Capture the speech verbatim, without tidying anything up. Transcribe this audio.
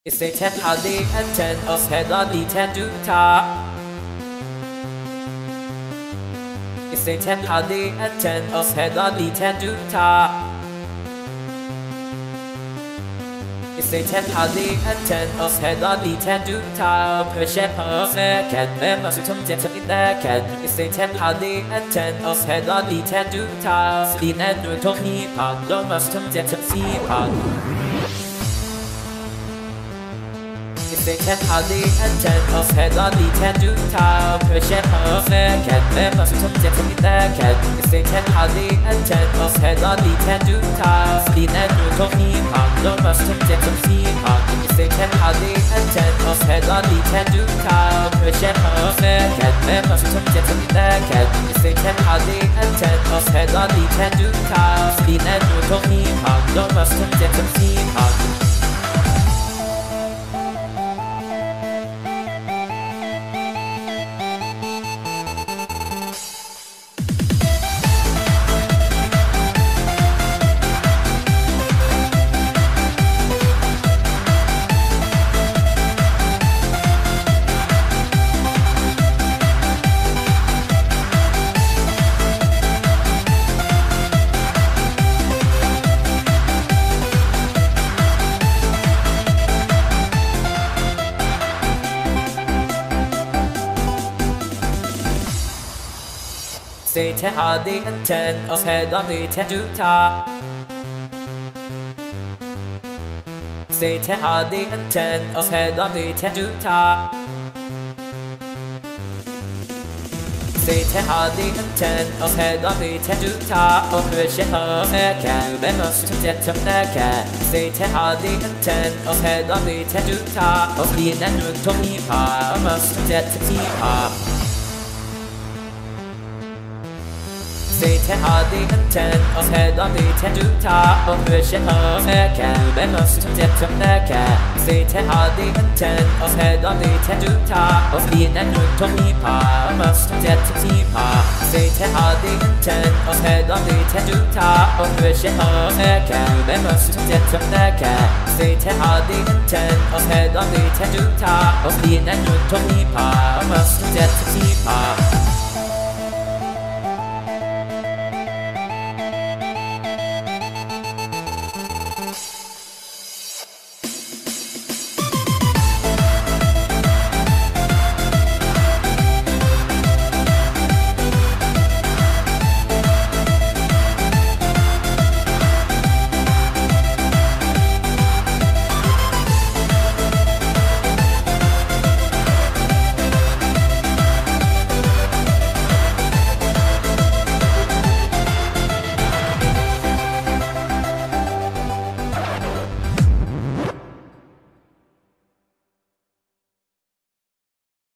Is a ten hardly and ten of head only ten do ta. Is a ten hardly and ten of head only ten do ta. Is a ten hardly and ten of head only ten do ta. Per share per second, member to come jet in the can. Is a ten hardly and ten of head only ten do ta. Lean and do to me pan, don't must come jet to see pan. Is a ten hardly and ten of head only ten do ta. Per share per second, member to come jet in the can. Is a ten hardly and ten of head only ten do ta. Lean and do to me pan, don't must come jet to see pan. Is a ten hardly and ten of head only ten do ta. Per share per second, member to come jet in the can. Is a ten hardly and ten of head only ten do ta. Lean and do to me pan, don't must come jet to see pan. Say ten hardly and ten of head only ten do ta. Say ten hardly and ten of head only ten do ta. Say ten hardly and ten of head only ten do ta. Operation of a can, they must get to the cat. Say ten hardly and ten of head only ten do ta. Of lean and root to me pa, must get to see pa. Say ten hardly and ten of head only ten do ta. Operation of a can, they must get to the cat. Say ten hardly and ten of head only ten do ta. Of lean and root to me pa, must get to see pa. Say ten hardly and ten of head only ten do ta. Operation of a can, they must get to the cat. Say ten hardly and ten of head only ten do ta. Of lean and root to me pa, must get to see pa.